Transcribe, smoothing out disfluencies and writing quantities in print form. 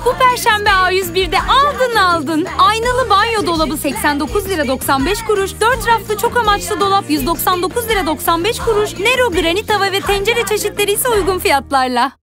Bu perşembe A101'de aldın. Aynalı banyo dolabı 89 lira 95 kuruş. 4 raflı çok amaçlı dolap 199 lira 95 kuruş. Nero granit tava ve tencere çeşitleri ise uygun fiyatlarla.